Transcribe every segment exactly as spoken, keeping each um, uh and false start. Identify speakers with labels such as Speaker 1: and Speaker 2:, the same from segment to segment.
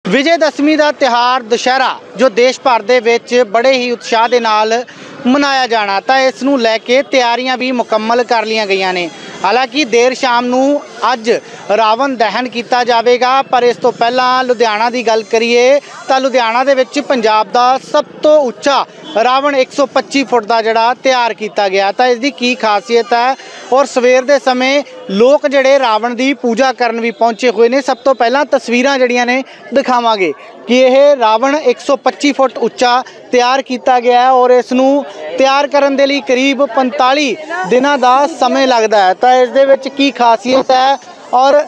Speaker 1: विजयदशमी का त्यौहार दशहरा जो देश भर दे विच बड़े ही उत्साह के नाल मनाया जाना, तो इस नूं लैके तैयारियां भी मुकम्मल कर लिया गई ने। हालांकि देर शाम नूं अज रावण दहन किया जाएगा, पर इस तो पहला लुधियाना की गल करिए तो लुधियाना दे विच पंजाब का सब तो उच्चा रावण एक सौ पच्ची फुट का जिहड़ा तैयार किया गया। तो इसकी की खासियत है और सवेर के समय लोग जिहड़े रावण की पूजा करन भी पहुँचे हुए ने। सब तो पहला तस्वीरां जिहड़ियां ने दिखावांगे कि यह रावण एक सौ पच्ची फुट उच्चा तैयार किया गया है और इसनूं तैयार करन दे लई करीब पैंताली दिनों का समय लगता है। तो इस दे विच की खासियत है और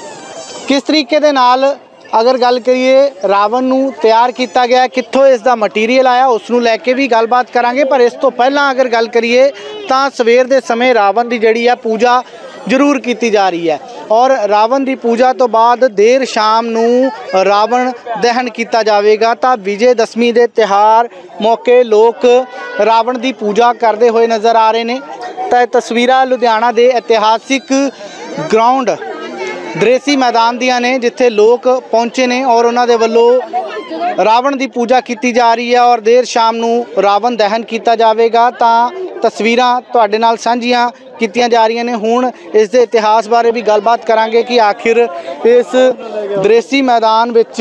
Speaker 1: किस तरीके दे नाल अगर गल करिए रावण नूं तैयार किया गया, कित्थों इसका मटीरियल आया, उसनूं लैके भी गलबात करांगे। पर इस तो पहला अगर गल करिए तो सवेर के समय रावण की जिहड़ी है पूजा जरूर की जा रही है और रावण की पूजा तो बाद देर शाम नूं रावण दहन किया जाएगा। तो विजयदशमी के त्यौहार मौके लोग रावण की पूजा करते हुए नज़र आ रहे हैं। तो तस्वीरां लुधियाना के इतिहासिक ग्राउंड दरेसी मैदान दियां ने, जिथे लोग पहुँचे ने और उन्होंने वलों रावण की पूजा की जा रही है और देर शाम नूं रावण दहन किया जाएगा। तो तस्वीरां तुहाडे नाल सांझियां कीतियां जा रही ने। हुण इस दे इतिहास बारे भी गलबात करांगे कि आखिर इस दरेसी मैदान विच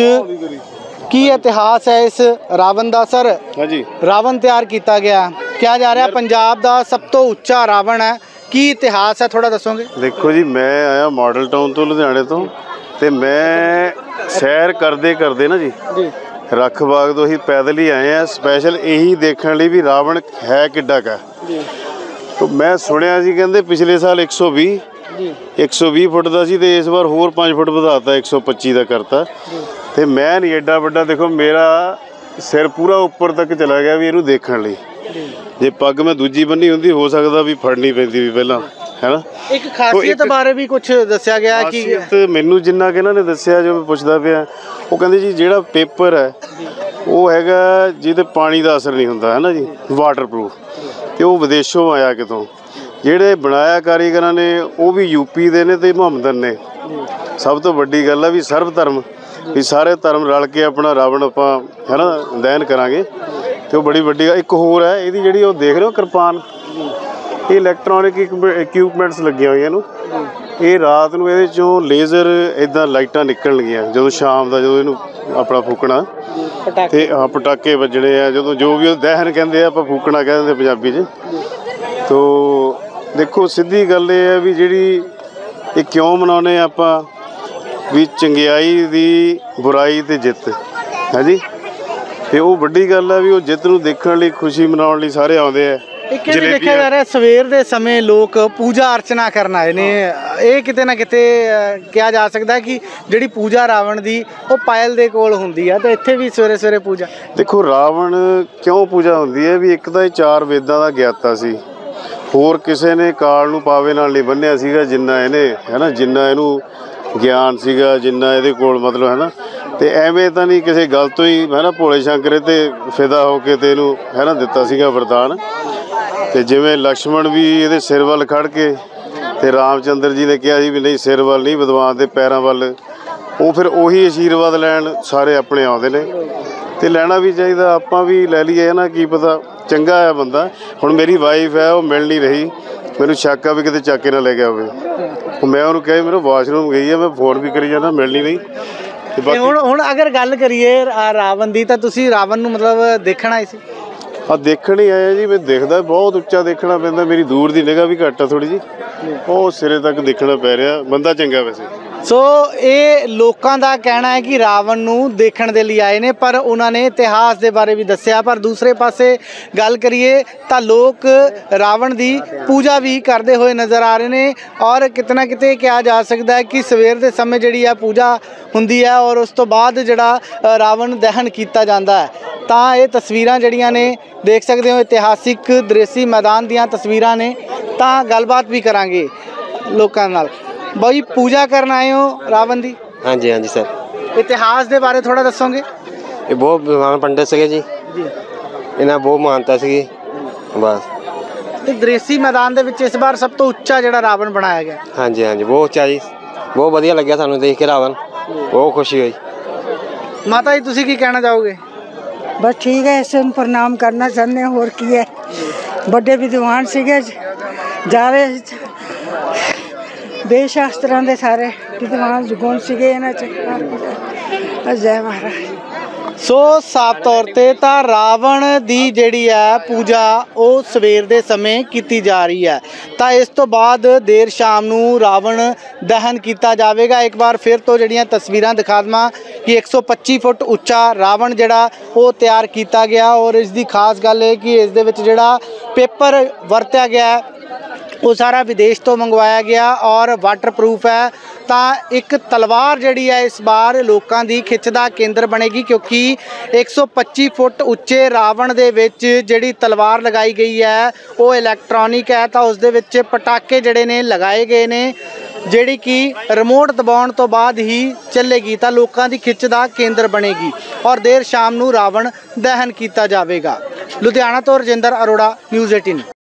Speaker 1: की इतिहास है इस रावण का। सर
Speaker 2: हाँ जी, रावण
Speaker 1: तैयार किया गया, क्या जा रहा पंजाब का सब तो उच्चा रावण है, की इतिहास है थोड़ा दसोगे?
Speaker 2: देखो जी, मैं आया मॉडल टाउन तो लुधियाने तो ते मैं सैर करते करते ना जी, जी। रख बाग तो ही पैदल ही आए हैं स्पैशल यही देखने लिए भी रावण है किड्डा का। तो मैं सुनिया जी कहते पिछले साल एक सौ भी एक सौ भी फुट का सी ते इस बार होर पाँच फुट वधाता एक सौ पच्ची का करता। तो मैं नहीं एडा बड़ा, देखो मेरा सिर पूरा उपर तक चला गया भी इनू देखने लिए। जे पग मैं दूजी बन्नी होंदी हो सकता भी फड़नी पैंदी भी पहला, है ना।
Speaker 1: एक खासियत बारे भी कुछ दस्या गया कि
Speaker 2: मैनू जिन्ना कि इन्होंने दस्या, जो मैं पुछदा पिया वो कहंदे जी जिहड़ा पेपर है वो हैगा जिहदे पानी का असर नहीं हुंदा, है ना जी, वाटर प्रूफ। तो वो विदेशों आया कितों, जिहड़े बनाया कारीगरां ने वो भी यूपी दे ने ते मुहम्मदन ने। सब तो वड्डी गल है भी सर्व धर्म भी सारे धर्म रल के अपना रावण आपां है ना दहन करांगे। तो बड़ी वड्डी एक होर है इहदी जिहड़ी वो देख रहे हो किरपान, ये इलैक्ट्रॉनिक इक्विपमेंट्स लगियां होईयां नूं। ये रात नूं इहदे चों लेज़र इदां लाइटां निकलणगीਆਂ ਜਦੋਂ ਸ਼ਾਮ ਦਾ ਜਦੋਂ ਇਹਨੂੰ ਆਪਣਾ ਫੂਕਣਾ ਤੇ ਹਾਂ ਪਟਾਕੇ ਵੱਜਣੇ ਆ ਜਦੋਂ ਜੋ ਵੀ ਉਹ ਦਹਿਨ ਕਹਿੰਦੇ ਆ ਆਪਾਂ ਫੂਕਣਾ ਕਹਿ ਦਿੰਦੇ ਪੰਜਾਬੀ 'ਚ। ਤੋ ਦੇਖੋ ਸਿੱਧੀ ਗੱਲ ਇਹ ਹੈ ਵੀ ਜਿਹੜੀ ਇਹ ਕਿਉਂ ਮਨਾਉਂਦੇ ਆਪਾਂ ਵੀ ਚੰਗਿਆਈ ਦੀ ਬੁਰਾਈ ਤੇ ਜਿੱਤ ਹੈ ਜੀ। ਤੇ ਉਹ ਵੱਡੀ ਗੱਲ ਹੈ ਵੀ ਉਹ ਜਿੱਤ ਨੂੰ ਦੇਖਣ ਲਈ ਖੁਸ਼ੀ ਮਨਾਉਣ ਲਈ ਸਾਰੇ ਆਉਂਦੇ ਆ।
Speaker 1: एक देखा जा रहा है सवेर के समय लोग पूजा अर्चना करन आए ने, ये किते ना किते कहा जा सकता है कि जिहड़ी पूजा रावण की वो पायल दे कोल हुंदी है, तो इत्थे भी सवेरे सवेरे पूजा।
Speaker 2: देखो रावण क्यों पूजा हुंदी है भी एक तो चार वेदां दा ज्ञाता सी, होर किसी ने काल नूं पावे नाल नहीं बन्निया सीगा जिन्ना इहने, है ना, जिन्ना इहनूं ज्ञान सीगा, जिन्ना इहदे कोल मतलब, है ना। तो एवें तो नहीं किसी गल तो ही, है ना, भोले शंकर ते फिदा होके ते इहनूं, है ना, दिता सीगा वरदान। तो जिमें लक्ष्मण भी ये सिर वाल खड़ के ते रामचंद्र जी ने कहा भी नहीं सिर वाल नहीं विद्वान के पैरों वाल, वो फिर उही आशीर्वाद लैन सारे अपने आते ने। तो लैना भी चाहिए, आप भी लै लीए, है ना, की पता चंगा है बंदा। हुण मेरी वाइफ है वो मिल नहीं रही, मैनू शक आ भी किते चक के ना ले गया होवे। मैं उन्होंने कहा मेरे वाशरूम गई है, मैं फोन भी करी जाना मिल नहीं रही।
Speaker 1: हुण हुण अगर गल करिए रावण की, तो तुसीं रावण नूं मतलब देखण आए सी?
Speaker 2: हाँ देखण ही आया जी, मैं देखदा बहुत उच्चा देखना पैंदा, मेरी दूर की निगाह भी घट आ थोड़ी जी, बहुत सिरे तक देखना पै रहा। बंदा चंगा वैसे।
Speaker 1: सो ये लोगों का कहना है कि रावण नूं देखण दे लई आए ने, पर उन्होंने इतिहास के बारे भी दस्या। पर दूसरे पासे गल करिए तो लोग रावण की पूजा भी करते हुए नज़र आ रहे हैं और कितना किते कहा जा सकता है कि सवेर के समय जिहड़ी है पूजा हुंदी है और उस तो बाद जिहड़ा रावण दहन किया जाता है। तो ये तस्वीरां जिहड़ियां ने देख सकते हो इतिहासिक दरेसी मैदान दियां तस्वीरां ने। तो गलबात भी करांगे लोकां नाल। भाई पूजा करना आए हो रावण की?
Speaker 3: हाँ जी हाँ जी सर।
Speaker 1: इतिहास के बारे थोड़ा दसोगे?
Speaker 3: ये बहुत विद्वान पंडित सके जी, जी। इन्हें बहुत मानता सी बस।
Speaker 1: तो दरेसी मैदान दे विच इस बार सब तो उच्चा जिहड़ा रावण बनाया गया?
Speaker 3: हाँ जी हाँ जी बहुत उच्चा जी, बहुत वधिया लग्या सानू देख के रावण, बहुत खुशी हुई।
Speaker 1: ਮਾਤਾ ਜੀ ਤੁਸੀਂ ਕੀ ਕਹਿਣਾ ਚਾਹੋਗੇ?
Speaker 4: बस ठीक है, इसे प्रणाम करना चाहते हैं। और की है, बड़े विद्वान सीगे, जावे बेशास्त्रां दे सारे विद्वान गुण सीगे इन्हां च। जय महाराज।
Speaker 1: ਸੋ ਸਾਫ਼ ਤੌਰ ਤੇ ਤਾਂ ਰਾਵਣ ਦੀ ਜਿਹੜੀ ਹੈ ਪੂਜਾ ਉਹ ਸਵੇਰ ਦੇ ਸਮੇਂ ਕੀਤੀ ਜਾ ਰਹੀ ਹੈ, ਤਾਂ ਇਸ ਤੋਂ ਬਾਅਦ ਦੇਰ ਸ਼ਾਮ ਨੂੰ ਰਾਵਣ ਦਹਨ ਕੀਤਾ ਜਾਵੇਗਾ। ਇੱਕ ਵਾਰ ਫਿਰ ਤੋਂ ਜਿਹੜੀਆਂ ਤਸਵੀਰਾਂ ਦਿਖਾ ਦੇਵਾਂ ਕਿ ਇੱਕ ਸੌ ਪੱਚੀ ਫੁੱਟ ਉੱਚਾ ਰਾਵਣ ਜਿਹੜਾ ਉਹ ਤਿਆਰ ਕੀਤਾ ਗਿਆ, ਔਰ ਇਸ ਦੀ ਖਾਸ ਗੱਲ ਇਹ ਕਿ ਇਸ ਦੇ ਵਿੱਚ ਜਿਹੜਾ ਪੇਪਰ ਵਰਤਿਆ ਗਿਆ ਉਹ ਸਾਰਾ ਵਿਦੇਸ਼ ਤੋਂ ਮੰਗਵਾਇਆ ਗਿਆ ਔਰ ਵਾਟਰਪ੍ਰੂਫ ਹੈ। ਤਾਂ ਇੱਕ ਤਲਵਾਰ ਜਿਹੜੀ ਹੈ ਇਸ ਵਾਰ ਲੋਕਾਂ ਦੀ ਖਿੱਚ ਦਾ ਕੇਂਦਰ ਬਣੇਗੀ, ਕਿਉਂਕਿ ਇੱਕ ਸੌ ਪੱਚੀ ਫੁੱਟ ਉੱਚੇ ਰਾਵਣ ਦੇ ਵਿੱਚ ਜਿਹੜੀ ਤਲਵਾਰ ਲਗਾਈ ਗਈ ਹੈ ਉਹ ਇਲੈਕਟ੍ਰੋਨਿਕ ਹੈ, ਤਾਂ ਉਸ ਦੇ ਵਿੱਚ ਪਟਾਕੇ ਜਿਹੜੇ ਨੇ ਲਗਾਏ ਗਏ ਨੇ, ਜਿਹੜੀ ਕਿ ਰਿਮੋਟ ਦਬਾਉਣ ਤੋਂ ਬਾਅਦ ਹੀ ਚੱਲੇਗੀ, ਤਾਂ ਲੋਕਾਂ ਦੀ ਖਿੱਚ ਦਾ ਕੇਂਦਰ ਬਣੇਗੀ ਔਰ ਦੇਰ ਸ਼ਾਮ ਨੂੰ ਰਾਵਣ ਦਹਨ ਕੀਤਾ ਜਾਵੇਗਾ। ਲੁਧਿਆਣਾ ਤੋਂ ਰਜਿੰਦਰ ਅਰੋੜਾ, ਨਿਊਜ਼ ਅਠਾਰਾਂ।